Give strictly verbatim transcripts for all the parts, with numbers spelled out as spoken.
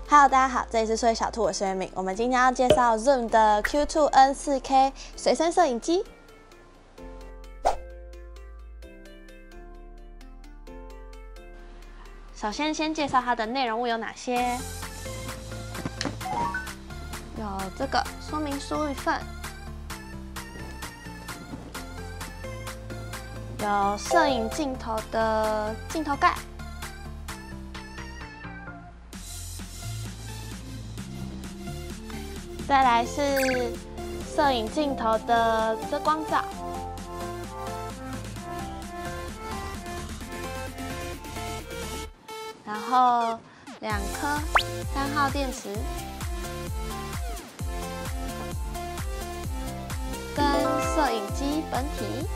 Hello， 大家好，这里是数位小兔，我是元敏。我们今天要介绍 Zoom 的 Q 二 N 四 K 随身摄影机。首先，先介绍它的内容物有哪些。有这个说明书一份，有摄影镜头的镜头盖。 再来是摄影镜头的遮光罩，然后两颗三号电池，跟摄影机本体。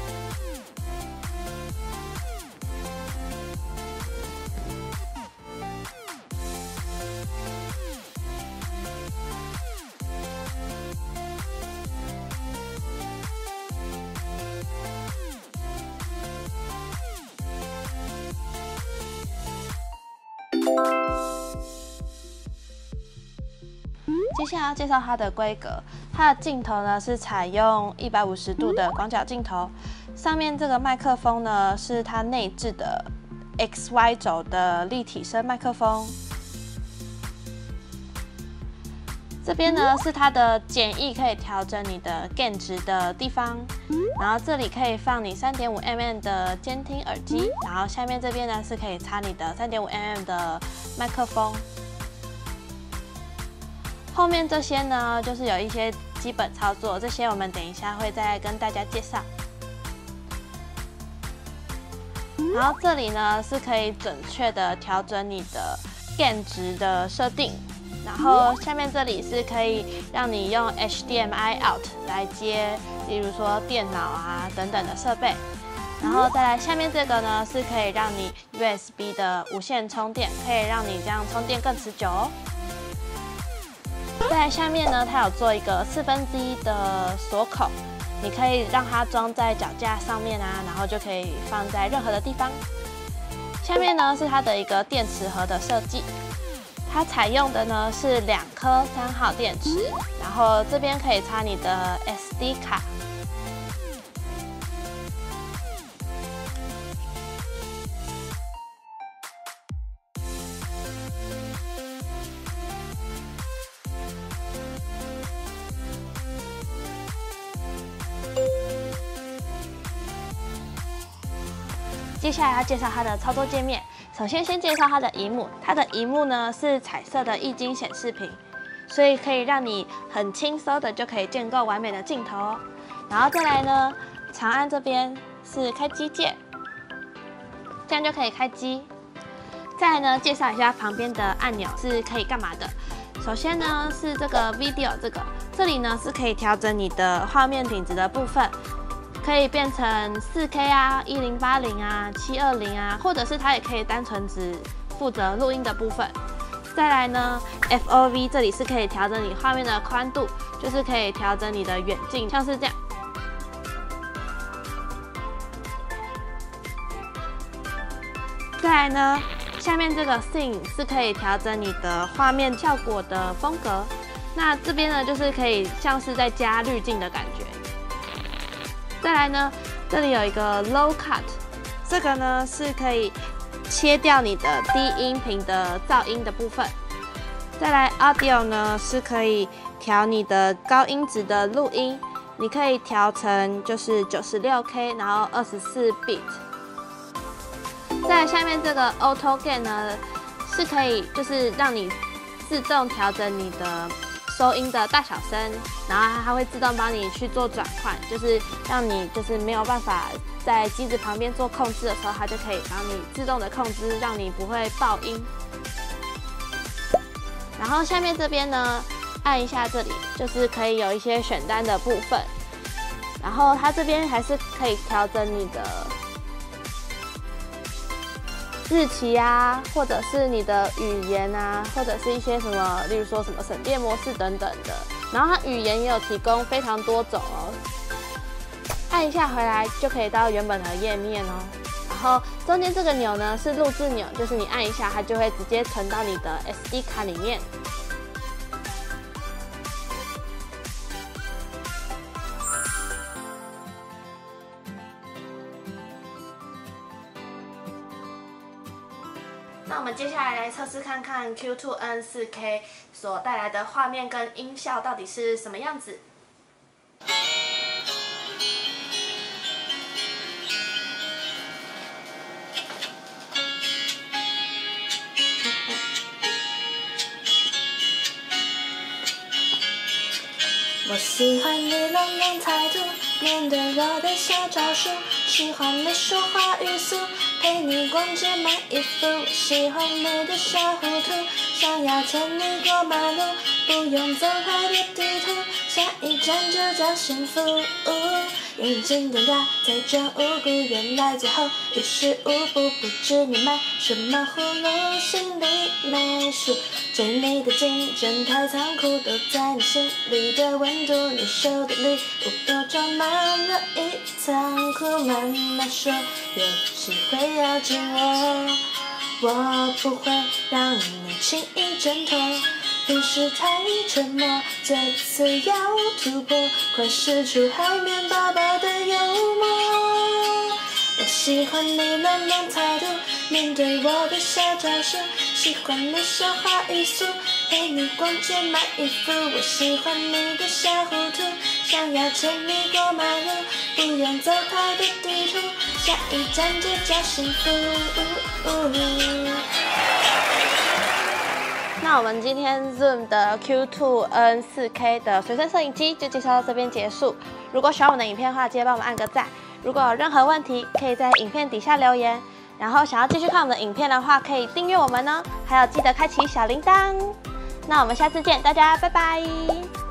接下来要介绍它的规格，它的镜头呢是采用一百五十度的广角镜头，上面这个麦克风呢是它内置的 X Y 轴的立体声麦克风。这边呢是它的简易可以调整你的 gain 值的地方，然后这里可以放你 三点五 毫米 的监听耳机，然后下面这边呢是可以插你的 三点五 毫米 的麦克风。 后面这些呢，就是有一些基本操作，这些我们等一下会再跟大家介绍。然后这里呢是可以准确的调整你的 gain 值的设定，然后下面这里是可以让你用 H D M I out 来接，例如说电脑啊等等的设备。然后再来下面这个呢，是可以让你 U S B 的无线充电，可以让你这样充电更持久哦。 在下面呢，它有做一个四分之一的锁口，你可以让它装在脚架上面啊，然后就可以放在任何的地方。下面呢是它的一个电池盒的设计，它采用的呢是两颗三号电池，然后这边可以插你的 S D 卡。 接下来要介绍它的操作界面。首先，先介绍它的萤幕。它的萤幕呢是彩色的液晶显示屏，所以可以让你很轻松的就可以建构完美的镜头哦。然后再来呢，长按这边是开机键，这样就可以开机。再来呢，介绍一下旁边的按钮是可以干嘛的。首先呢是这个 Video 这个，这里呢是可以调整你的画面品质的部分。 可以变成 四 K 啊、一零八零啊、七二零啊，或者是它也可以单纯只负责录音的部分。再来呢 ，F O V 这里是可以调整你画面的宽度，就是可以调整你的远近，像是这样。再来呢，下面这个 Scene 是可以调整你的画面效果的风格。那这边呢，就是可以像是在加滤镜的感觉。 再来呢，这里有一个 Low Cut， 这个呢是可以切掉你的低音频的噪音的部分。再来 Audio 呢是可以调你的高音质的录音，你可以调成就是九十六 K， 然后二十四 bit。再来下面这个 Auto Gain 呢是可以就是让你自动调整你的 收音的大小声，然后它会自动帮你去做转换，就是让你就是没有办法在机子旁边做控制的时候，它就可以帮你自动的控制，让你不会爆音。然后下面这边呢，按一下这里，就是可以有一些选单的部分，然后它这边还是可以调整你的 日期啊，或者是你的语言啊，或者是一些什么，例如说什么省电模式等等的。然后它语言也有提供非常多种哦。按一下回来就可以到原本的页面哦。然后中间这个钮呢是录制钮，就是你按一下它就会直接存到你的 S D 卡里面。 那我们接下来来测试看看 Q 二 N 四 K 所带来的画面跟音效到底是什么样子。 我喜欢你冷冷态度，面对我的小招数，喜欢你说话语速，陪你逛街买衣服，喜欢你的小糊涂，想要牵你过马路，不用走太多地图，下一站就叫幸福。眼睛瞪大，才装无辜，原来最后于事无补，不知你买什么葫芦，心里没数。追你的竞争太残酷，都在你心里的温度，你收的礼物都装满了一仓库。妈妈说有机会要紧我，我不会让你轻易挣脱。平时太沉默，这次要突破，快使出海绵宝宝的幽默。我喜欢你冷冷态度，面对我的小招数，喜欢你说话语速，陪你逛街买衣服。我喜欢你的小糊涂，想要牵你过马路，不用走太多地图，下一站就叫幸福。 那我们今天 Zoom 的 Q 二 N 四 K 的随身摄影机就介绍到这边结束。如果喜欢我们的影片的话，记得帮我们按个赞。如果有任何问题，可以在影片底下留言。然后想要继续看我们的影片的话，可以订阅我们哦，还有记得开启小铃铛。那我们下次见，大家拜拜。